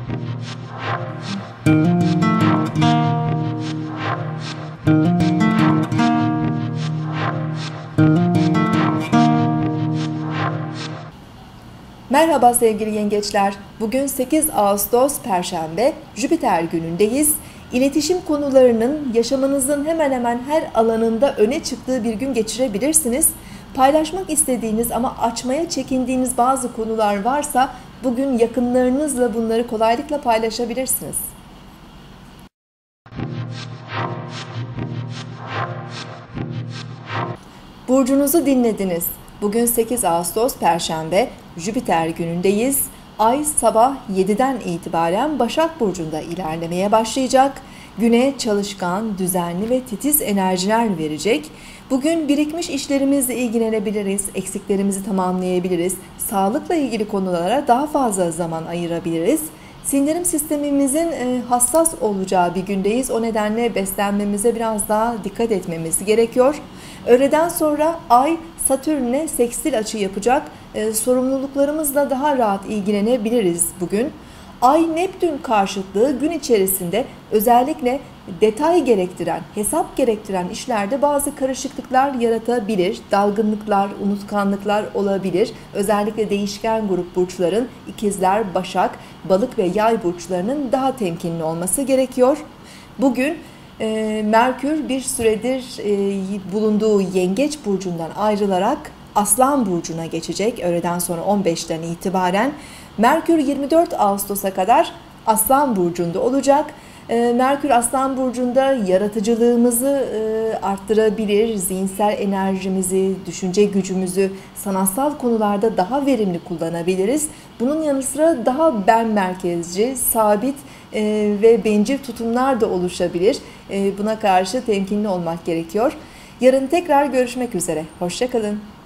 Merhaba sevgili yengeçler. Bugün 8 Ağustos Perşembe, Jüpiter günündeyiz. İletişim konularının yaşamınızın hemen hemen her alanında öne çıktığı bir gün geçirebilirsiniz. Paylaşmak istediğiniz ama açmaya çekindiğiniz bazı konular varsa bugün yakınlarınızla bunları kolaylıkla paylaşabilirsiniz. Burcunuzu dinlediniz. Bugün 8 Ağustos Perşembe, Jüpiter günündeyiz. Ay sabah 7'den itibaren Başak Burcu'nda ilerlemeye başlayacak. Güne çalışkan, düzenli ve titiz enerjiler verecek. Bugün birikmiş işlerimizle ilgilenebiliriz, eksiklerimizi tamamlayabiliriz, sağlıkla ilgili konulara daha fazla zaman ayırabiliriz. Sindirim sistemimizin hassas olacağı bir gündeyiz. O nedenle beslenmemize biraz daha dikkat etmemiz gerekiyor. Öğleden sonra Ay Satürn'e sekstil açı yapacak. Sorumluluklarımızla daha rahat ilgilenebiliriz bugün. Ay Neptün karşıtlığı gün içerisinde özellikle detay gerektiren, hesap gerektiren işlerde bazı karışıklıklar yaratabilir. Dalgınlıklar, unutkanlıklar olabilir. Özellikle değişken grup burçların İkizler, Başak, Balık ve Yay burçlarının daha temkinli olması gerekiyor. Bugün Merkür bir süredir bulunduğu Yengeç burcundan ayrılarak Aslan burcuna geçecek öğleden sonra 15'ten itibaren. Merkür 24 Ağustos'a kadar Aslan burcunda olacak. Merkür Aslan burcunda yaratıcılığımızı arttırabilir, zihinsel enerjimizi, düşünce gücümüzü sanatsal konularda daha verimli kullanabiliriz. Bunun yanı sıra daha ben merkezci, sabit ve bencil tutumlar da oluşabilir. Buna karşı temkinli olmak gerekiyor. Yarın tekrar görüşmek üzere. Hoşça kalın.